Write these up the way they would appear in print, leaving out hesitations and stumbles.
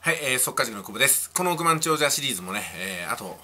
はい、速稼塾の久保です。この億万長者シリーズもね、あと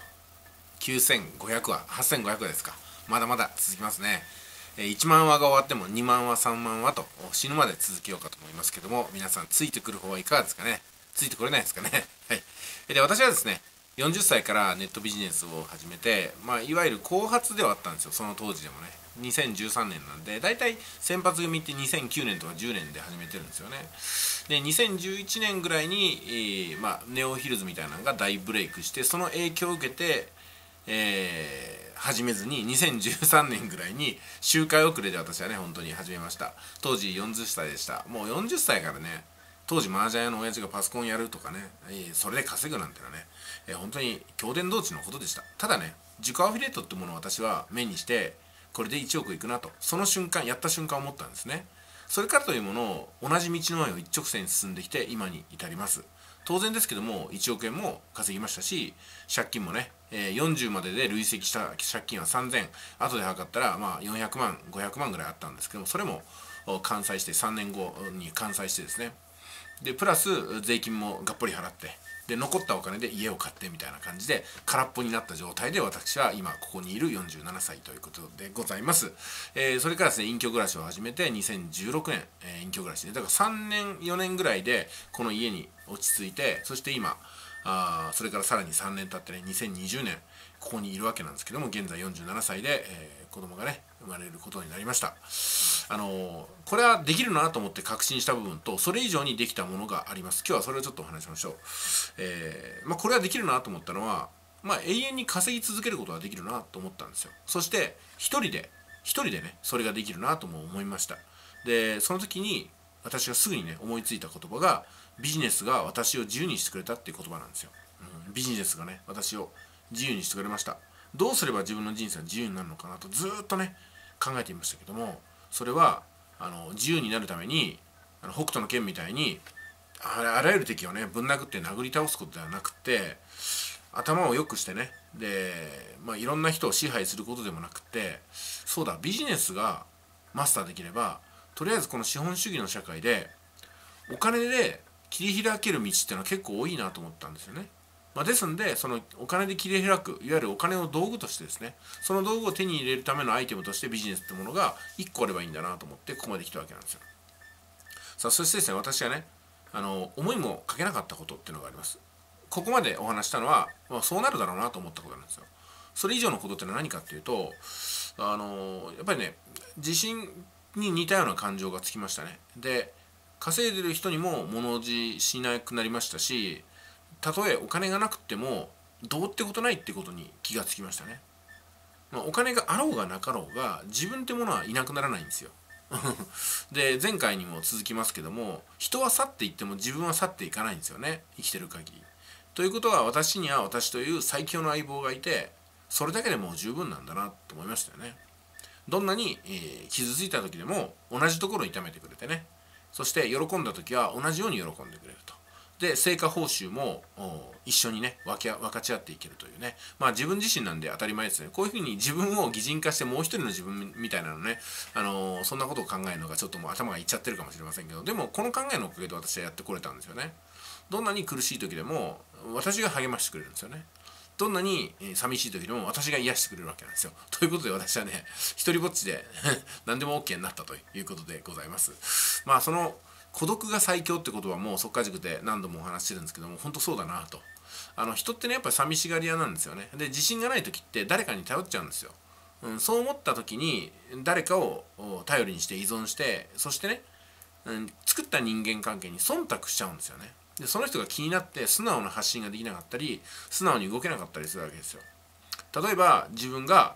9500話、8500話ですか。まだまだ続きますね。1万話が終わっても2万話、3万話と死ぬまで続けようかと思いますけども、皆さんついてくる方はいかがですかね。ついてこれないですかね。はい。で、私はですね、40歳からネットビジネスを始めて、いわゆる後発ではあったんですよ、その当時でもね。2013年なんで、だいたい先発組って2009年とか10年で始めてるんですよね。で、2011年ぐらいに、ネオヒルズみたいなのが大ブレイクして、その影響を受けて、始めずに2013年ぐらいに周回遅れで私はね本当に始めました。当時40歳でした。もう40歳からね、当時麻雀屋の親父がパソコンやるとかね、それで稼ぐなんてのはね、本当に経典同地のことでした。ただね、自己アフィリエイトってものを私は目にして、これで1億いくなと、その瞬間、やった瞬間思ったんですね。それからというものを同じ道の前を一直線に進んできて今に至ります。当然ですけども1億円も稼ぎましたし、借金もね、40までで累積した借金は3000、後で測ったら400万500万ぐらいあったんですけども、それも完済して3年後に完済してですね、でプラス税金もがっぽり払って、で残ったお金で家を買ってみたいな感じで空っぽになった状態で私は今ここにいる47歳ということでございます。それからですね、隠居暮らしを始めて2016年、隠居暮らしでだから3年4年ぐらいでこの家に落ち着いて、そして今それからさらに3年経ってね、2020年ここにいるわけなんですけども、現在47歳で、子供がね生まれることになりました。これはできるなと思って確信した部分と、それ以上にできたものがあります。今日はそれをちょっとお話しましょう。これはできるなと思ったのは、永遠に稼ぎ続けることができるなと思ったんですよ。そして一人でねそれができるなとも思いました。でその時に私がすぐにね思いついた言葉が、ビジネスが私を自由にしてくれたっていう言葉なんですよ。ビジネスがね私を自由にしてくれました。どうすれば自分の人生が自由になるのかなとずっとね考えていましたけども、それは自由になるために北斗の拳みたいにあらゆる敵をねぶん殴って殴り倒すことではなくて、頭を良くしてね、で、いろんな人を支配することでもなくて、そうだ、ビジネスがマスターできれば、とりあえずこの資本主義の社会でお金で切り開ける道っていうのは結構多いなと思ったんですよね。ですんで、そのお金で切り開く、いわゆるお金を道具としてですね、その道具を手に入れるためのアイテムとしてビジネスってものが1個あればいいんだなと思ってここまで来たわけなんですよ。さあ、そしてですね、私がね思いもかけなかったことっていうのがあります。ここまでお話したのは、そうなるだろうなと思ったことなんですよ。それ以上のことってのは何かっていうと、やっぱりね、自信に似たような感情がつきましたね。で、稼いでる人にも物おじしなくなりましたし、たとえお金がなくてもどうってことないってことに気がつきましたね。お金があろうがなかろうが自分ってものはいなくならないんですよ。で前回にも続きますけども、人は去っていっても自分は去っていかないんですよね、生きてる限り。ということは、私には私という最強の相棒がいて、それだけでもう十分なんだなと思いましたよね。どんなに、傷ついた時でも同じところを痛めてくれてね、そして喜んだ時は同じように喜んでくれると。で成果報酬も一緒にね分かち合っていけるというね、自分自身なんで当たり前ですね。こういうふうに自分を擬人化して、もう一人の自分みたいなのね、そんなことを考えるのがちょっともう頭がいっちゃってるかもしれませんけど、でもこの考えのおかげで私はやってこれたんですよね。どんなに苦しい時でも私が励ましてくれるんですよね。どんなに寂しい時でも私が癒してくれるわけなんですよ。ということで私はね、一人ぼっちで何でも OK になったということでございます。その孤独が最強って言葉も速稼塾で何度もお話ししてるんですけども、本当そうだなと。人ってねやっぱり寂しがり屋なんですよね。で自信がない時って誰かに頼っちゃうんですよ。そう思った時に誰かを頼りにして依存して、そしてね、作った人間関係に忖度しちゃうんですよね。でその人が気になって素直な発信ができなかったり、素直に動けなかったりするわけですよ。例えば自分が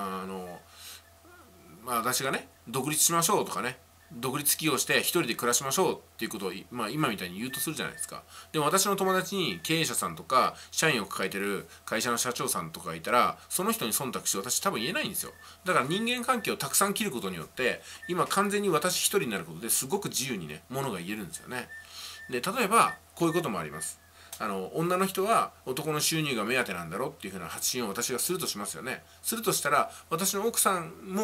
私がね独立しましょうとかね、独立起業して一人で暮らしましょうっていうことを、今みたいに言うとするじゃないですか。でも私の友達に経営者さんとか社員を抱えてる会社の社長さんとかがいたら、その人に忖度して私多分言えないんですよ。だから人間関係をたくさん切ることによって、今完全に私一人になることですごく自由にねものが言えるんですよね。で例えばこういうこともあります。女の人は男の収入が目当てなんだろっていうふうな発信を私がするとしますよね。するとしたら、私の奥さんも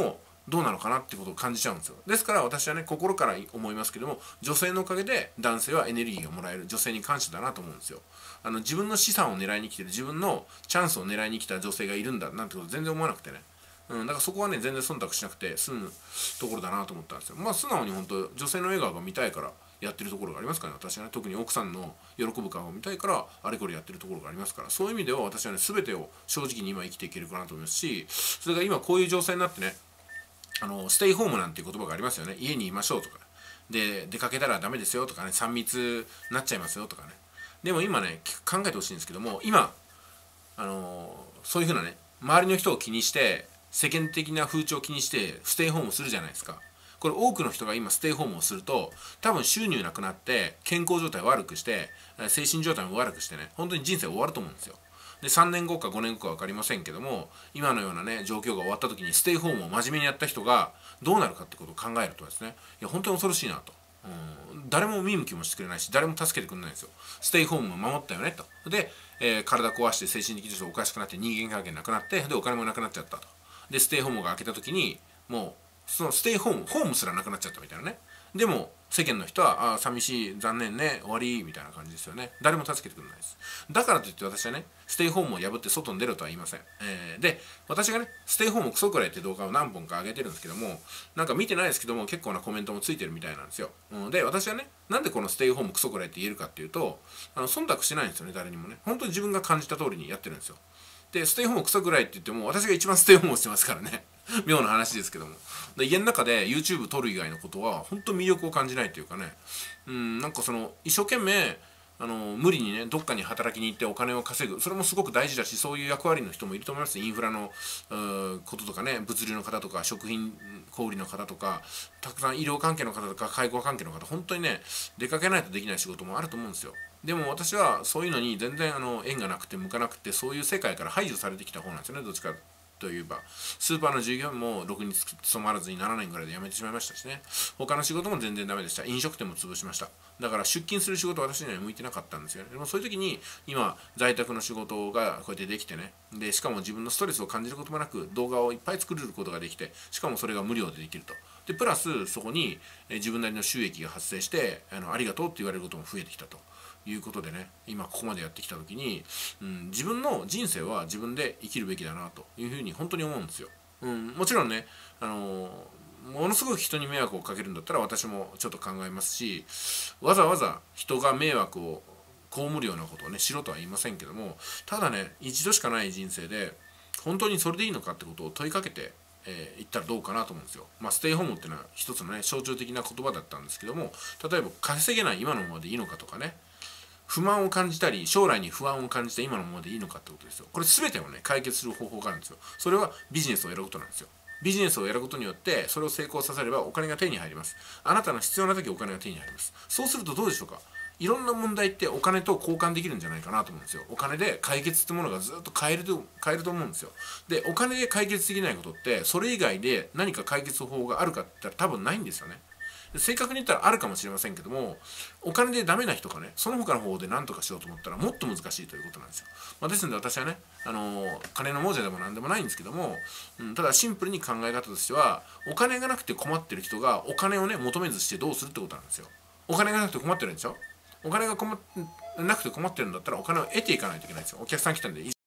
どうなのかなってことを感じちゃうんですよ。ですから私はね、心から思いますけども、女性のおかげで男性はエネルギーがもらえる、女性に感謝だなと思うんですよ。自分の資産を狙いに来てる、自分のチャンスを狙いに来た女性がいるんだなんてこと全然思わなくてね。だからそこはね、全然忖度しなくて済むところだなと思ったんですよ。素直に本当女性の笑顔が見たいからやってるところがありますからね、私はね。特に奥さんの喜ぶ顔を見たいからあれこれやってるところがありますから、そういう意味では私はね、全てを正直に今生きていけるかなと思いますし、それが今こういう情勢になってね、ステイホームなんていう言葉がありますよね。家にいましょうとか、で出かけたらダメですよとかね、3密になっちゃいますよとかね。でも今ね、考えてほしいんですけども、今そういうふうなね、周りの人を気にして世間的な風潮を気にしてステイホームするじゃないですか。これ多くの人が今ステイホームをすると、多分収入なくなって健康状態を悪くして、精神状態も悪くしてね、本当に人生終わると思うんですよ。で3年後か5年後か分かりませんけども、今のようなね状況が終わった時にステイホームを真面目にやった人がどうなるかってことを考えるとですね、いや本当に恐ろしいなと。誰も見向きもしてくれないし、誰も助けてくれないんですよ。ステイホームを守ったよねと。で、体壊して精神的にちょっとおかしくなって人間関係なくなって、でお金もなくなっちゃったと。でステイホームが開けた時にもうそのステイホームすらなくなっちゃったみたいなね。でも世間の人は寂しい、残念ね、終わりみたいな感じですよね。誰も助けてくれないです。だからといって私はね、ステイホームを破って外に出ろとは言いません。で私がね、ステイホームクソくらいって動画を何本か上げてるんですけども、なんか見てないですけども結構なコメントもついてるみたいなんですよ。で私はね、なんでこのステイホームクソくらいって言えるかっていうと、忖度してないんですよね、誰にもね。本当に自分が感じた通りにやってるんですよ。でステイホームクソくらいって言っても私が一番ステイホームをしてますからね。妙な話ですけども、で家の中で YouTube 撮る以外のことは本当魅力を感じないというかね、なんかその一生懸命無理にねどっかに働きに行ってお金を稼ぐ、それもすごく大事だし、そういう役割の人もいると思います。インフラのこととかね、物流の方とか食品小売の方とか、たくさん医療関係の方とか介護関係の方、本当にね出かけないとできない仕事もあると思うんですよ。でも私はそういうのに全然縁がなくて向かなくて、そういう世界から排除されてきた方なんですよね、どっちかといえば。スーパーの従業員もろくに務まらずに7年ぐらいで辞めてしまいましたしね。他の仕事も全然ダメでした。飲食店も潰しました。だから出勤する仕事は私には向いてなかったんですよね。でもそういう時に今在宅の仕事がこうやってできてね、でしかも自分のストレスを感じることもなく動画をいっぱい作れることができて、しかもそれが無料でできると。でプラスそこに自分なりの収益が発生して、ありがとうって言われることも増えてきたということでね、今ここまでやってきた時に、自分の人生は自分で生きるべきだなというふうに本当に思うんですよ。もちろんね、ものすごく人に迷惑をかけるんだったら私もちょっと考えますし、わざわざ人が迷惑を被るようなことをねしろとは言いませんけども、ただね、一度しかない人生で本当にそれでいいのかってことを問いかけて言ったらどうかなと思うんですよ。ステイホームっていうのは一つのね象徴的な言葉だったんですけども、例えば稼げない今のままでいいのかとかね、不満を感じたり将来に不安を感じて今のままでいいのかってことですよ。これ全てをね解決する方法があるんですよ。それはビジネスをやることなんですよ。ビジネスをやることによってそれを成功させればお金が手に入ります。あなたの必要な時お金が手に入ります。そうするとどうでしょうか。いろんな問題ってお金と交換できるんじゃないかなと思うんですよ。お金で解決ってものがずっと変えると思うんですよ。でお金で解決できないことってそれ以外で何か解決方法があるかって言ったら多分ないんですよね。正確に言ったらあるかもしれませんけども、お金でダメな人がねその他の方法で何とかしようと思ったらもっと難しいということなんですよ。ですので私はね、金の亡者でも何でもないんですけども、ただシンプルに考え方としては、お金がなくて困ってる人がお金をね求めずしてどうするってことなんですよ。お金がなくて困ってるんでしょ。お金がなくて困ってるんだったらお金を得ていかないといけないんですよ。お客さん来たんで